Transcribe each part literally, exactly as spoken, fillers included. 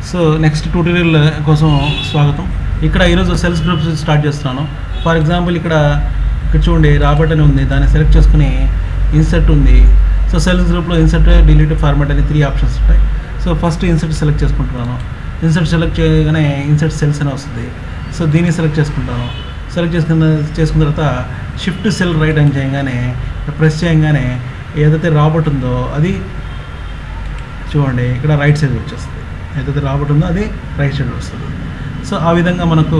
So next tutorial కోసం స్వాగతం. ఇక్కడ ఈరోజు సెల్స్ గ్రూప్స్ స్టార్ట్ చేస్తున్నాను. ఫర్ ఎగ్జాంపుల్ ఇక్కడ ఇక్కడ చూడండి రాబర్ట్ అని ఉంది, దాన్ని సెలెక్ట్ చేసుకుని ఇన్సర్ట్ ఉంది. సో సెల్స్ గ్రూప్లో ఇన్సర్ట్, డిలీట్, ఫార్మాట్ అని త్రీ ఆప్షన్స్ ఉంటాయి. సో ఫస్ట్ ఇన్సర్ట్ సెలెక్ట్ చేసుకుంటున్నాను. ఇన్సర్ట్ సెలెక్ట్ చేయగానే ఇన్సర్ట్ సెల్స్ అని వస్తుంది. సో దీన్ని సెలెక్ట్ చేసుకుంటాను. సెలెక్ట్ చేసుకున్న చేసుకున్న తర్వాత షిఫ్ట్ సెల్ రైట్ అని చేయగానే ప్రెస్ చేయగానే ఏదైతే రాబర్ట్ ఉందో అది చూడండి ఇక్కడ రైట్ సైడ్ వచ్చేస్తుంది. ఏదైతే రాబర్ట్ ఉందో అది రైట్ సైడ్ వస్తుంది. సో ఆ విధంగా మనకు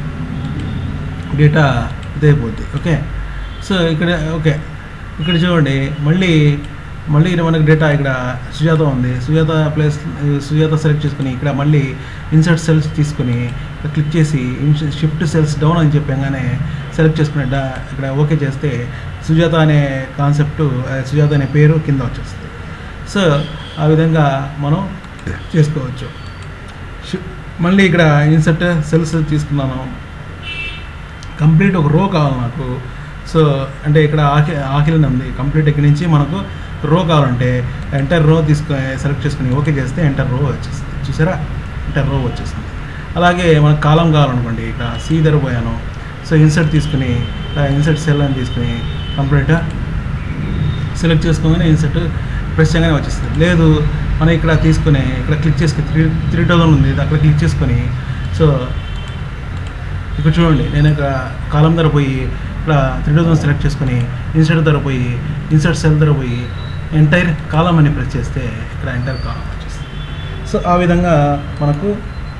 డేటా ఇదైపోద్ది. ఓకే, సో ఇక్కడ ఓకే ఇక్కడ చూడండి మళ్ళీ మళ్ళీ మనకు డేటా ఇక్కడ సుజాత ఉంది. సుజాత ప్లేస్ సుజాత సెలెక్ట్ చేసుకుని ఇక్కడ మళ్ళీ ఇన్సర్ట్ సెల్స్ తీసుకుని క్లిక్ చేసి షిఫ్ట్ సెల్స్ డౌన్ అని చెప్పగానే సెలెక్ట్ చేసుకునే డా ఇక్కడ ఓకే చేస్తే సుజాత అనే కాన్సెప్ట్, సుజాత అనే పేరు కింద వచ్చేస్తుంది. సో ఆ విధంగా మనం చేసుకోవచ్చు. మళ్ళీ ఇక్కడ ఇన్సర్ట్ సెల్స్ తీసుకున్నాను. కంప్లీట్ ఒక రో కావాలి నాకు. సో అంటే ఇక్కడ ఆకి ఆకిలిని ఉంది కంప్లీట్. ఇక్కడి నుంచి మనకు రో కావాలంటే ఎంటర్ రో తీసుకొని సెలెక్ట్ చేసుకుని ఓకే చేస్తే ఎంటర్ రో వచ్చేస్తుంది. చూసారా, ఎంటర్ రో వచ్చేస్తుంది. అలాగే మనకు కాలం కావాలనుకోండి, ఇక్కడ సి దగ్గర పోయాను. సో ఇన్సర్ట్ తీసుకుని ఇన్సర్ట్ సెల్ అని తీసుకుని కంప్లీట్ సెలెక్ట్ చేసుకోగానే ఇన్సర్ట్ ప్రెస్ చేయగానే వచ్చేస్తుంది. లేదు మనం ఇక్కడ తీసుకుని ఇక్కడ క్లిక్ చేసుకుని త్రీ త్రీ థౌజండ్ ఉంది అక్కడ క్లిక్ చేసుకొని సో ఇక్కడ చూడండి నేను ఇక్కడ కాలం ధర పోయి ఇక్కడ త్రీ థౌజండ్ సెలెక్ట్ చేసుకొని ఇన్సర్ట్ ధర పోయి ఇన్సర్ట్ సెల్ ధర పోయి ఎంటైర్ కాలం అని ప్రెస్ చేస్తే ఇక్కడ ఎంటైర్ కాలం వచ్చేస్తుంది. సో ఆ విధంగా మనకు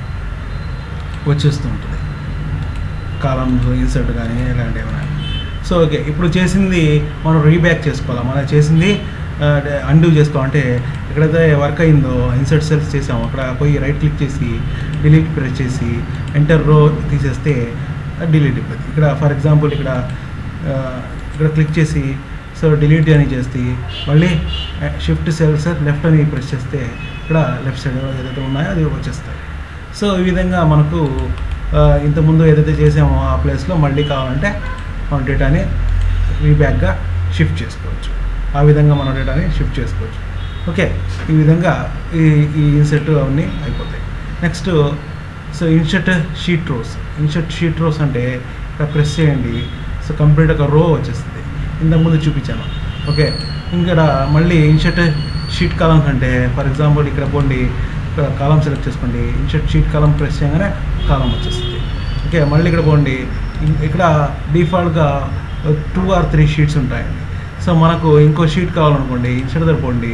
వచ్చేస్తూ ఉంటుంది కాలం ఇన్సర్ట్ కానీ ఇలాంటివి ఏమైనా. సో ఓకే, ఇప్పుడు చేసింది మనం రీబ్యాక్ చేసుకోవాలి. మనం చేసింది అండూ చేసుకోవాలంటే ఎక్కడైతే వర్క్ అయిందో ఇన్సర్ట్ సెల్స్ చేసాము అక్కడ పోయి రైట్ క్లిక్ చేసి డిలీట్ ప్రెస్ చేసి ఎంటర్ రో తీసేస్తే డిలీట్ అయిపోతుంది. ఇక్కడ ఫర్ ఎగ్జాంపుల్ ఇక్కడ ఇక్కడ క్లిక్ చేసి సో డిలీట్ అని చేస్తే మళ్ళీ షిఫ్ట్ సెల్స్ లెఫ్ట్ అని ప్రెస్ చేస్తే ఇక్కడ లెఫ్ట్ సైడ్ ఏదైతే ఉన్నాయో అది వచ్చేస్తాయి. సో ఈ విధంగా మనకు ఇంతకుముందు ఏదైతే చేసామో ఆ ప్లేస్లో మళ్ళీ కావాలంటే మన డేటాని రీబ్యాక్గా షిఫ్ట్ చేసుకోవచ్చు. ఆ విధంగా మన డేటాని షిఫ్ట్ చేసుకోవచ్చు. ఓకే, ఈ విధంగా ఈ ఈ ఇన్సర్ట్ అవన్నీ అయిపోతాయి. Next so insert sheet rows. Insert sheet rows అంటే ఇక్కడ ప్రెస్ చేయండి. సో కంప్లీట్ ఒక రో వచ్చేస్తుంది. ఇంతకుముందు చూపించాను. ఓకే, ఇక్కడ మళ్ళీ ఇన్సర్ట్ షీట్ కాలం కంటే ఫర్ ఎగ్జాంపుల్ ఇక్కడ పోండి, ఇక్కడ కాలం సెలెక్ట్ చేసుకోండి. ఇన్సర్ట్ షీట్ కాలం ప్రెస్ చేయగానే కాలం వచ్చేస్తుంది. ఓకే, మళ్ళీ ఇక్కడ పోండి, ఇక్కడ డిఫాల్ట్గా టూ ఆర్ త్రీ షీట్స్ ఉంటాయండి. సో మనకు ఇంకో షీట్ కావాలనుకోండి, ఇన్సర్ట్ దగ్గర పోండి,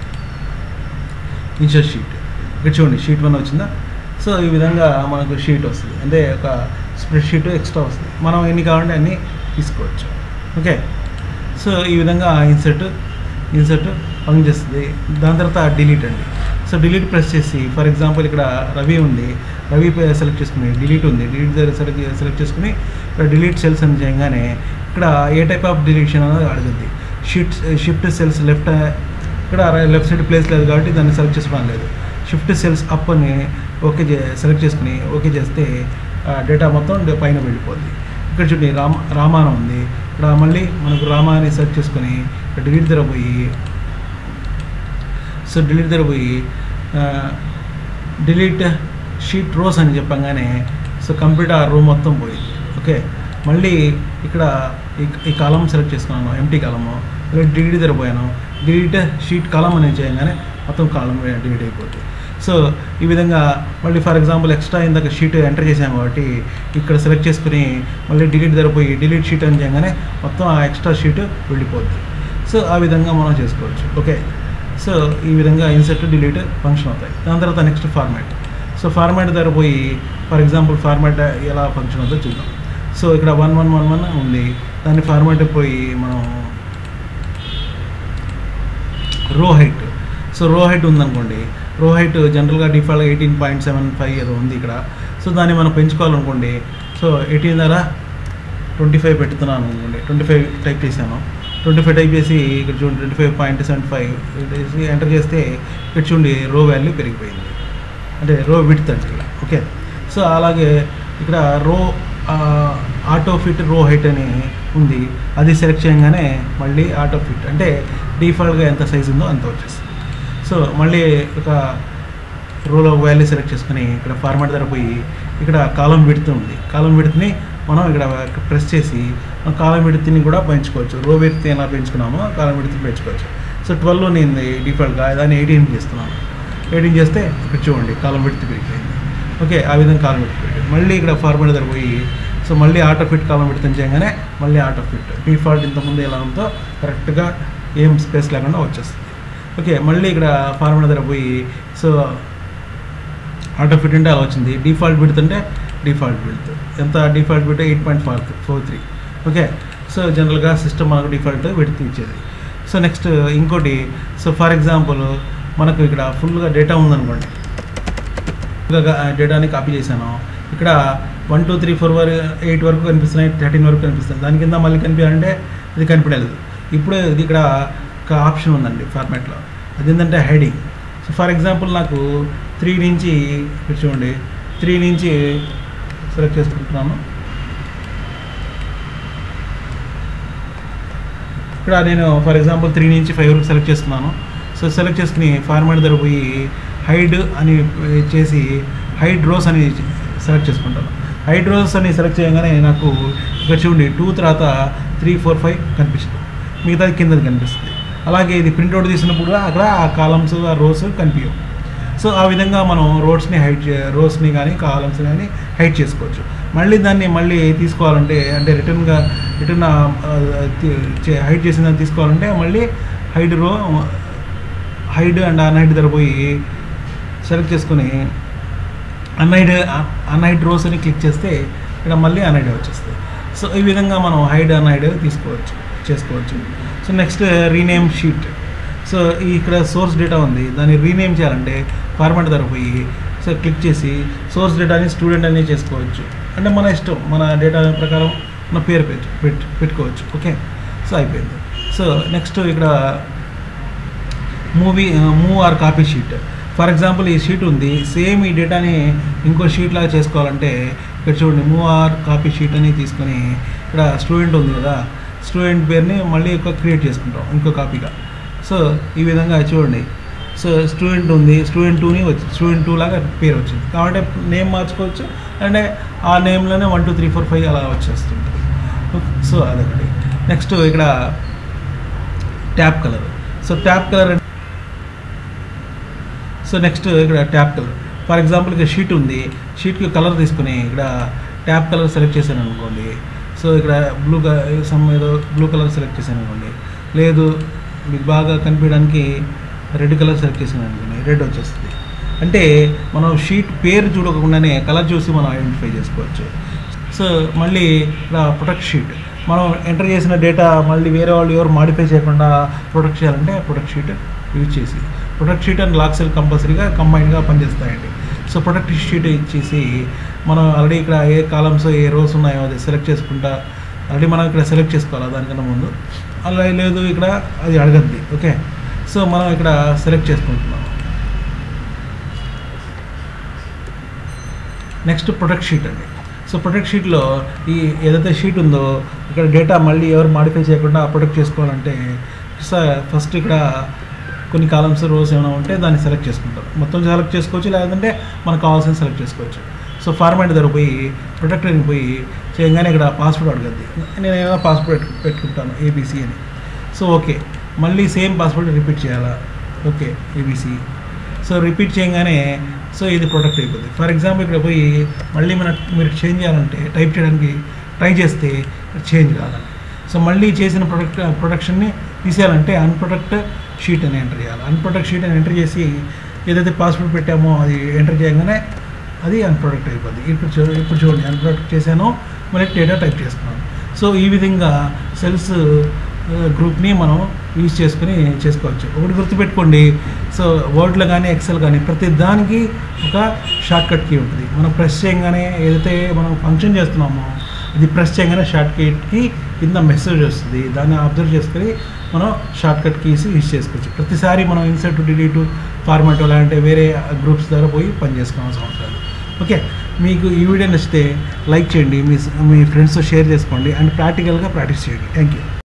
ఇన్సర్ట్ షీట్ ఇక్కడ చూడండి షీట్ వన్ వచ్చిందా. సో ఈ విధంగా మనకు షీట్ వస్తుంది, అంటే ఒక స్ప్రెడ్ షీట్ ఎక్స్ట్రా వస్తుంది. మనం ఎన్ని కావాలంటే అన్నీ తీసుకోవచ్చు. ఓకే, సో ఈ విధంగా ఇన్సర్ట్ ఇన్సర్ట్ పనిచేస్తుంది. దాని తర్వాత డిలీట్ అండి. సో డిలీట్ ప్రెస్ చేసి ఫర్ ఎగ్జాంపుల్ ఇక్కడ రవి ఉంది, రవి సెలెక్ట్ చేసుకుని డిలీట్ ఉంది, డిలీట్ దగ్గర సెలెక్ట్ సెలెక్ట్ చేసుకుని ఇక్కడ డిలీట్ సెల్స్ అని చేయగానే ఇక్కడ ఏ టైప్ ఆఫ్ డిలీషన్ అనేది అడుగుద్ది. షిఫ్ట్ షిఫ్ట్ సెల్స్ లెఫ్ట్, ఇక్కడ లెఫ్ట్ సైడ్ ప్లేస్ లేదు కాబట్టి దాన్ని సెలెక్ట్ చేసుకోవడం లేదు. షిఫ్ట్ సెల్స్ అప్ అని ఓకే సెలెక్ట్ చేసుకుని ఓకే చేస్తే డేటా మొత్తం పైన వెళ్ళిపోద్ది. ఇక్కడ చూడండి రామ రామానం ఉంది, ఇక్కడ మళ్ళీ మనకు రామా అని సెలెక్ట్ చేసుకొని ఇక్కడ డిలీట్ దగ్గర పోయి సో డిలీట్ దగ్గర పోయి డిలీట్ షీట్ రోస్ అని చెప్పగానే సో కంప్లీట్ ఆ రో మొత్తం పోయింది. ఓకే, మళ్ళీ ఇక్కడ ఈ కాలం సెలెక్ట్ చేసుకున్నాను, ఎంటీ కాలము, మళ్ళీ డిలీట్ దగ్గర పోయాను, డిలీట్ షీట్ కాలం అనేది చేయగానే మొత్తం కాలం డిలీట్ అయిపోతుంది. సో ఈ విధంగా మళ్ళీ ఫర్ ఎగ్జాంపుల్ ఎక్స్ట్రా ఇందాక షీట్ ఎంటర్ చేసాము కాబట్టి ఇక్కడ సెలెక్ట్ చేసుకుని మళ్ళీ డిలీట్ దగ్గర పోయి డిలీట్ షీట్ అని చేయగానే మొత్తం ఆ ఎక్స్ట్రా షీట్ వెళ్ళిపోద్ది. సో ఆ విధంగా మనం చేసుకోవచ్చు. ఓకే, సో ఈ విధంగా ఇన్సర్ట్ డిలీట్ ఫంక్షన్ అవుతాయి. దాని తర్వాత నెక్స్ట్ ఫార్మాట్. సో ఫార్మాట్ దగ్గర పోయి ఫర్ ఎగ్జాంపుల్ ఫార్మాట్ ఎలా ఫంక్షన్ అవుతుందో చూద్దాం. సో ఇక్కడ వన్ వన్ వన్ వన్ ఉంది, దాన్ని ఫార్మాట్ పోయి మనం రో హైట్. సో రో హైట్ ఉందనుకోండి, రో హైట్ జనరల్గా డిఫాల్ట్గా ఎయిటీన్ పాయింట్ సెవెన్ ఫైవ్ ఏదో ఉంది ఇక్కడ. సో దాన్ని మనం పెంచుకోవాలనుకోండి, సో ఎయిటీన్ ద్వారా ట్వంటీ ఫైవ్ పెడుతున్నాను అనుకోండి, ట్వంటీ ఫైవ్ టైప్ చేశాను. ట్వంటీ ఫైవ్ టైప్ చేసి ఇక్కడ చూడండి twenty five point seven five వేసి ఎంటర్ చేస్తే ఇక్కడ చూడండి రో వాల్యూ పెరిగిపోయింది, అంటే రో విడ్త్ అంటే ఇలా. ఓకే, సో అలాగే ఇక్కడ రో ఆటో ఫిట్ రో హైట్ అని ఉంది, అది సెలెక్ట్ చేయగానే మళ్ళీ ఆటో ఫిట్ అంటే డిఫాల్ట్గా ఎంత సైజు ఉందో అంత వచ్చేస్తుంది. సో మళ్ళీ ఒక రోలో వాల్యూ సెలెక్ట్ చేసుకుని ఇక్కడ ఫార్మాట్ దగ్గర పోయి ఇక్కడ కాలం విడ్త్ ఉంది, కాలం విడ్త్ని మనం ఇక్కడ ప్రెస్ చేసి కాలం విడ్త్ని కూడా పెంచుకోవచ్చు. రో విడ్త్ ఎలా పెంచుకున్నామో కాలం విడ్త్ని పెంచుకోవచ్చు. సో ట్వెల్వ్ నేను డిఫాల్ట్గా దాన్ని ఎయిటీన్ చేస్తున్నాను. ఎయిటీన్ చేస్తే ఇక్కడ చూడండి కాలం విడ్త్ పెరిగిపోయింది. ఓకే, ఆ విధంగా కాలం విడ్త్ పెరిగింది. మళ్ళీ ఇక్కడ ఫార్మాట్ దగ్గర పోయి సో మళ్ళీ ఆటో ఫిట్ కాలం విడ్త్ చేయగానే మళ్ళీ ఆటో ఫిట్ డిఫాల్ట్ ఇంతకుముందు ఎలా ఉందో కరెక్ట్గా ఏం స్పేస్ లేకుండా వచ్చేస్తుంది. ఓకే, మళ్ళీ ఇక్కడ ఫార్మాట్ దగ్గర పోయి సో ఆటో ఫిట్ అంటే అలా వచ్చింది. డిఫాల్ట్ విడ్త్ అంటే డిఫాల్ట్ విడ్త్ ఎంత, default width eight point four four three okay. So జనరల్గా సిస్టమ్ మనకు డిఫాల్ట్ విడ్త్ ఇచ్చేది. సో నెక్స్ట్ ఇంకోటి, సో ఫర్ ఎగ్జాంపుల్ మనకు ఇక్కడ ఫుల్గా డేటా ఉందనుకోండి, ఫుల్గా డేటాని కాపీ చేశాను. ఇక్కడ వన్ టూ త్రీ ఫోర్ వరకు ఎయిట్ వరకు కనిపిస్తున్నాయి, థర్టీన్ వరకు కనిపిస్తుంది. దాని కింద మళ్ళీ కనిపించాలంటే ఇది కనిపించలేదు. ఇప్పుడు ఇది ఇక్కడ ఒక ఆప్షన్ ఉందండి ఫార్మాట్లో, అది ఏంటంటే హెడింగ్. సో ఫర్ ఎగ్జాంపుల్ నాకు త్రీ నుంచి ఇక్కడ చూడండి త్రీ నుంచి సెలెక్ట్ చేసుకుంటున్నాను. ఇక్కడ నేను ఫర్ ఎగ్జాంపుల్ త్రీ నుంచి ఫైవ్ వరకు సెలెక్ట్ చేస్తున్నాను. సో సెలెక్ట్ చేసుకుని ఫార్మాట్ దగ్గర పోయి హైడ్ అని చేసి హైడ్ రోస్ అని సెలెక్ట్ చేసుకుంటాను. హైడ్ రోస్ అని సెలెక్ట్ చేయగానే నాకు ఇక్కడ చూడండి టూ తర్వాత త్రీ ఫోర్ ఫైవ్ కనిపిస్తుంది, మిగతాది కిందది కనిపిస్తుంది. అలాగే ఇది ప్రింట్అవుట్ తీసినప్పుడు అక్కడ ఆ కాలమ్స్ ఆ రోస్ కనిపించవు. సో ఆ విధంగా మనం రోడ్స్ని హైడ్ చే రోస్ని కానీ కాలమ్స్ని కానీ హైడ్ చేసుకోవచ్చు. మళ్ళీ దాన్ని మళ్ళీ తీసుకోవాలంటే అంటే రిటర్న్గా రిటర్న్ హైడ్ చేసిన దాన్ని తీసుకోవాలంటే మళ్ళీ హైడ్ రో హైడ్ అండ్ అన్హైడ్ దగ్గర పోయి సెలెక్ట్ చేసుకొని అన్హైడ్ అన్హైడ్ రోస్ అని క్లిక్ చేస్తే ఇక్కడ మళ్ళీ అన్హైడ్ వచ్చేస్తుంది. సో ఈ విధంగా మనం హైడ్ అన్హైడ్ తీసుకోవచ్చు చేసుకోవచ్చు. So next rename sheet. So ఇక్కడ సోర్స్ డేటా ఉంది, దాన్ని రీనేమ్ చేయాలంటే ఫార్మాట్ దగ్గర పోయి సో క్లిక్ చేసి సోర్స్ డేటాని స్టూడెంట్ అని చేసుకోవచ్చు. అంటే మన ఇష్టం, మన డేటా ప్రకారం మన పేరు పెట్టు పెట్టుకోవచ్చు. ఓకే, సో అయిపోయింది. సో నెక్స్ట్ ఇక్కడ movie move or copy sheet. For example ఈ షీట్ ఉంది, సేమ్ ఈ డేటాని ఇంకో షీట్ లాగా చేసుకోవాలంటే ఇక్కడ చూడండి మూవ్ ఆర్ కాపీ షీట్ అని తీసుకొని ఇక్కడ స్టూడెంట్ ఉంది కదా, స్టూడెంట్ పేరుని మళ్ళీ ఒక క్రియేట్ చేసుకుంటాం ఇంకో కాపీగా. సో ఈ విధంగా చూడండి, సో స్టూడెంట్ ఉంది, స్టూడెంట్ టూని వచ్చి స్టూడెంట్ టూ లాగా పేరు వచ్చింది కాబట్టి నేమ్ మార్చుకోవచ్చు. అంటే ఆ నేమ్లోనే one two three four five అలా వచ్చేస్తుంది. సో అదొకటి. నెక్స్ట్ ఇక్కడ tap colour. So tap colour so next ఇక్కడ ట్యాప్ కలర్. ఫర్ ఎగ్జాంపుల్ ఇక్కడ షీట్ ఉంది, షీట్కి కలర్ తీసుకుని ఇక్కడ ట్యాప్ కలర్ సెలెక్ట్ చేశాను అనుకోండి. సో ఇక్కడ బ్లూ సమ్ ఏదో బ్లూ కలర్ సెలెక్ట్ చేశాను అనుకోండి, లేదు మీకు బాగా కనిపించడానికి రెడ్ కలర్ సెలెక్ట్ చేసాను అనుకోండి, రెడ్ వచ్చేస్తుంది. అంటే మనం షీట్ పేరు చూడకుండానే కలర్ చూసి మనం ఐడెంటిఫై చేసుకోవచ్చు. సో మళ్ళీ ఇక్కడ ప్రొటెక్ట్ షీట్, మనం ఎంటర్ చేసిన డేటా మళ్ళీ వేరే వాళ్ళు ఎవరు మాడిఫై చేయకుండా ప్రొటెక్ట్ చేయాలంటే ప్రొటెక్ట్ షీట్ యూజ్ చేసి protect sheet and lock cell కంపల్సరీగా కంబైన్గా పనిచేస్తాయండి. సో ప్రొటెక్ట్ షీట్ ఇచ్చేసి మనం ఆల్రెడీ ఇక్కడ ఏ కాలమ్స్ ఏ రోస్ ఉన్నాయో అది సెలెక్ట్ చేసుకుంటా ఆల్రెడీ మనం ఇక్కడ సెలెక్ట్ చేసుకోవాలి దానికన్నా ముందు. అలా లేదు ఇక్కడ అది అడగద్ది. ఓకే, సో మనం ఇక్కడ సెలెక్ట్ చేసుకుంటున్నాం. నెక్స్ట్ ప్రొటెక్ట్ షీట్ అండి. సో ప్రొటెక్ట్ షీట్లో ఈ ఏదైతే షీట్ ఉందో ఇక్కడ డేటా మళ్ళీ ఎవరు మాడిఫై చేయకుండా ప్రొటెక్ట్ చేసుకోవాలంటే ఫస్ట్ ఇక్కడ కొన్ని కాలమ్స్ రోస్ ఏమైనా ఉంటే దాన్ని సెలెక్ట్ చేసుకుంటాం. మొత్తం సెలెక్ట్ చేసుకోవచ్చు, లేదంటే మనకు కావాల్సిన సెలెక్ట్ చేసుకోవచ్చు. సో ఫార్మాట్ దగ్గర పోయి ప్రొటెక్ట్ అని పోయి చేయగానే ఇక్కడ పాస్వర్డ్ అడగద్ది. నేను ఏమైనా పాస్వర్డ్ పెట్టుకుంటాను ఏబీసీ అని. సో ఓకే, మళ్ళీ సేమ్ పాస్వర్డ్ రిపీట్ చేయాలా? Okay ABC. సో రిపీట్ చేయగానే సో ఇది ప్రొటెక్ట్ అయిపోతుంది. ఫర్ ఎగ్జాంపుల్ ఇక్కడ పోయి మళ్ళీ మన మీరు చేంజ్ చేయాలంటే టైప్ చేయడానికి ట్రై చేస్తే చేంజ్ కాదండి. సో మళ్ళీ చేసిన ప్రొడక్ట్ ప్రొటెక్షన్ని తీసేయాలంటే అన్ప్రొటెక్ట్ షీట్ అని ఎంటర్ చేయాలి. అన్ప్రొటెక్ట్ షీట్ అని ఎంటర్ చేసి ఏదైతే పాస్వర్డ్ పెట్టామో అది ఎంటర్ చేయగానే అది అన్ప్రొటెక్ట్ అయిపోద్ది. ఇప్పుడు చూ ఇప్పుడు చూడండి అన్ప్రొటెక్ట్ చేశాను, మళ్ళీ డేటా టైప్ చేసుకున్నాను. సో ఈ విధంగా సెల్స్ గ్రూప్ని మనం యూజ్ చేసుకుని చేసుకోవచ్చు. ఒకటి గుర్తుపెట్టుకోండి, సో వర్డ్లో కానీ ఎక్సెల్ కానీ ప్రతి దానికి ఒక షార్ట్కట్ కీ ఉంటుంది. మనం ప్రెస్ చేయగానే ఏదైతే మనం ఫంక్షన్ చేస్తున్నామో ఇది ప్రెస్ చేయగానే షార్ట్కట్కి కింద మెసేజ్ వస్తుంది. దాన్ని అబ్జర్వ్ చేసుకొని మనం షార్ట్కట్ కీస్ యూజ్ చేసుకోవచ్చు. ప్రతిసారి మనం ఇన్సర్ట్ డిలీట్ ఫార్మాట్ అలాంటి వేరే గ్రూప్స్ ద్వారా పోయి పని చేసుకోవాల్సిన అవసరం లేదు. ఓకే, మీకు ఈ వీడియో నచ్చితే లైక్ చేయండి, మీ మీ ఫ్రెండ్స్తో షేర్ చేసుకోండి అండ్ ప్రాక్టికల్గా ప్రాక్టీస్ చేయండి. Thank you.